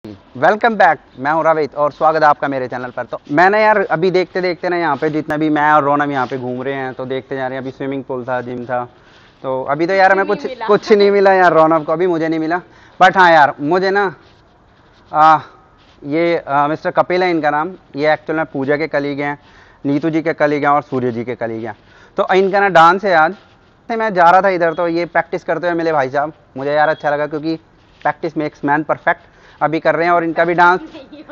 चीज़। Welcome back, मैं हूँ रवित और स्वागत है आपका मेरे चैनल पर। तो मैंने यार अभी देखते देखते ना यहाँ पे जितना भी मैं और रोनम यहाँ पे घूम रहे हैं तो देखते जा रहे हैं। अभी स्विमिंग पूल था, जिम था, तो अभी तो यार हमें कुछ नहीं मिला यार। रौनक को अभी मुझे नहीं मिला, बट हाँ यार मुझे ना ये मिस्टर कपिल है इनका नाम। ये एक्चुअल में पूजा के कलीग हैं, नीतू जी के कलीग हैं और सूर्य जी के कलीग हैं। तो इनका ना डांस है आज। मैं जा रहा था इधर तो ये प्रैक्टिस करते हुए मिले भाई साहब। मुझे यार अच्छा लगा क्योंकि प्रैक्टिस मेक्स मैन परफेक्ट अभी कर रहे हैं। और इनका भी डांस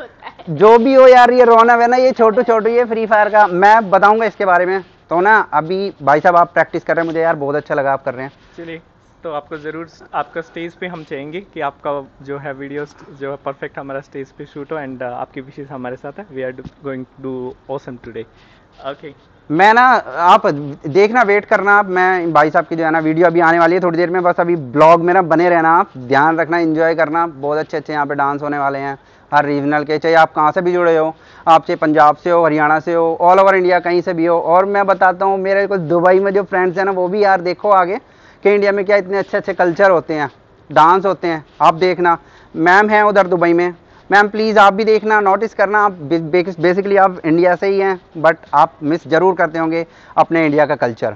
जो भी हो यार, ये रौनक है ना, ये छोटू छोटू ये फ्री फायर का मैं बताऊंगा इसके बारे में। तो ना अभी भाई साहब आप प्रैक्टिस कर रहे हैं, मुझे यार बहुत अच्छा लगा आप कर रहे हैं। चलिए, तो आपको ज़रूर आपका स्टेज पे हम चाहेंगे कि आपका जो है वीडियोस जो है परफेक्ट हमारा स्टेज पे शूट हो। एंड आपकी विशेष हमारे साथ है। We are going to do awesome today. Okay, मैं ना आप देखना, वेट करना आप। मैं भाई साहब की जो है ना वीडियो अभी आने वाली है थोड़ी देर में। बस अभी ब्लॉग में ना बने रहना, आप ध्यान रखना, एंजॉय करना। बहुत अच्छे अच्छे यहाँ पे डांस होने वाले हैं हर रीजनल के, चाहे आप कहाँ से भी जुड़े हो, आप चाहे पंजाब से हो, हरियाणा से हो, ऑल ओवर इंडिया कहीं से भी हो। और मैं बताता हूँ मेरे कुछ दुबई में जो फ्रेंड्स हैं ना, वो भी यार देखो आगे कि इंडिया में क्या इतने अच्छे अच्छे कल्चर होते हैं, डांस होते हैं। आप देखना, मैम हैं उधर दुबई में। मैम प्लीज़ आप भी देखना, नोटिस करना। आप बेसिकली आप इंडिया से ही हैं, बट आप मिस ज़रूर करते होंगे अपने इंडिया का कल्चर।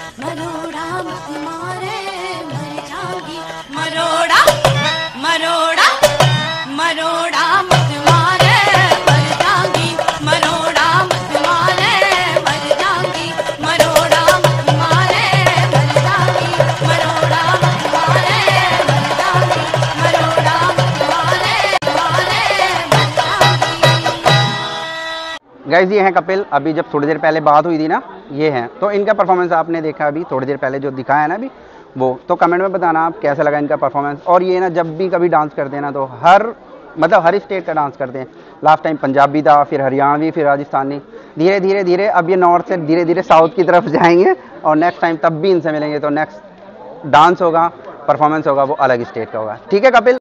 मरोड़ा गाइस ये हैं कपिल, अभी जब थोड़ी देर पहले बात हुई थी ना, ये हैं। तो इनका परफॉर्मेंस आपने देखा अभी थोड़ी देर पहले जो दिखाया है ना अभी, वो तो कमेंट में बताना आप कैसा लगा इनका परफॉर्मेंस। और ये ना जब भी कभी डांस करते हैं ना, तो हर स्टेट का डांस करते हैं। लास्ट टाइम पंजाबी था, फिर हरियाणवी, फिर राजस्थानी, धीरे धीरे धीरे अब ये नॉर्थ से धीरे धीरे साउथ की तरफ जाएंगे। और नेक्स्ट टाइम तब भी इनसे मिलेंगे तो नेक्स्ट डांस होगा, परफॉर्मेंस होगा, वो अलग स्टेट का होगा। ठीक है कपिल,